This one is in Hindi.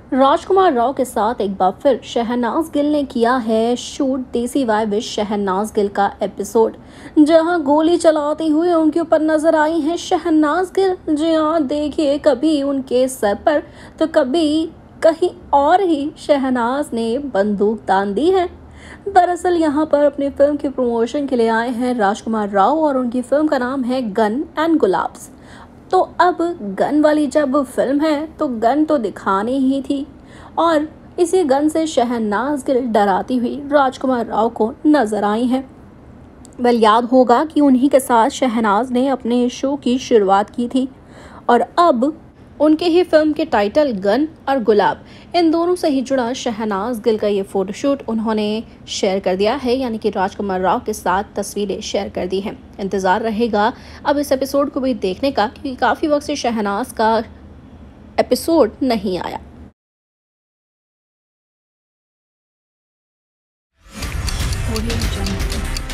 राजकुमार राव के साथ एक बार फिर शहनाज गिल ने किया है शूट देसी वाई विद शहनाज गिल का एपिसोड, जहां गोली चलाते हुए उनके ऊपर नजर आई हैं शहनाज गिल। जी हाँ, देखिए, कभी उनके सर पर तो कभी कहीं और ही शहनाज ने बंदूक तान दी है। दरअसल यहाँ पर अपनी फिल्म की प्रमोशन के लिए आए हैं राजकुमार राव और उनकी फिल्म का नाम है गन एंड गुलाब्स। तो अब गन वाली जब फिल्म है तो गन तो दिखानी ही थी, और इसी गन से शहनाज गिल डराती हुई राजकुमार राव को नजर आई हैं। वेल, याद होगा कि उन्हीं के साथ शहनाज ने अपने शो की शुरुआत की थी, और अब उनके ही फिल्म के टाइटल गन और गुलाब, इन दोनों से ही जुड़ा शहनाज गिल का ये फोटोशूट उन्होंने शेयर कर दिया है, यानी कि राजकुमार राव के साथ तस्वीरें शेयर कर दी हैं। इंतज़ार रहेगा अब इस एपिसोड को भी देखने का, क्योंकि काफ़ी वक्त से शहनाज का एपिसोड नहीं आया। Audio Jungle.